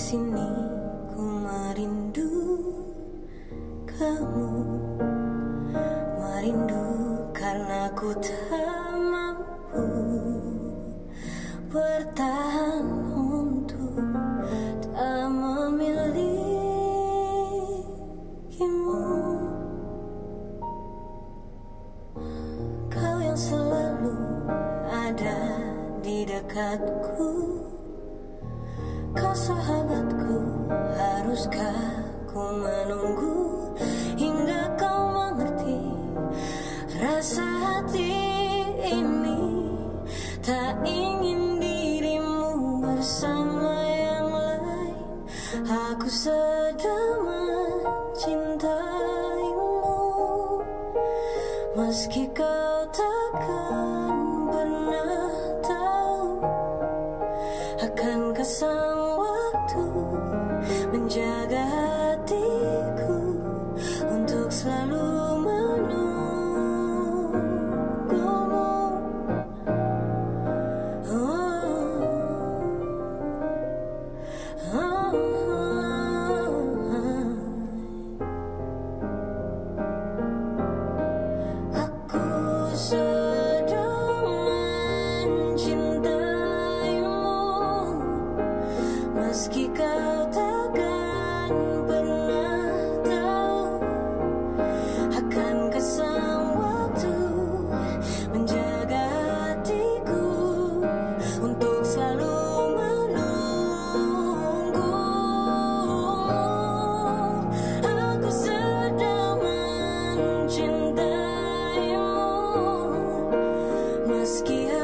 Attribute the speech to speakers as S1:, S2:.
S1: sini ku merindu kamu, merindu karena ku tak mampu bertahan untuk tak memilikimu. Kau yang selalu ada di dekatku, kau sahabatku, haruskah ku menunggu hingga kau mengerti rasa hati ini tak ingin dirimu bersama yang lain. Aku sedang mencintaimu, meski kau takkan pernah tahu. Akankah sang waktu menjaga hatiku untuk selalu menunggumu? Aku sedang mencintaimu, meski kau takkan pernah tahu. Akankah sang waktu menjaga hatiku untuk selalu menunggumu? Aku sedang mencintaimu, meski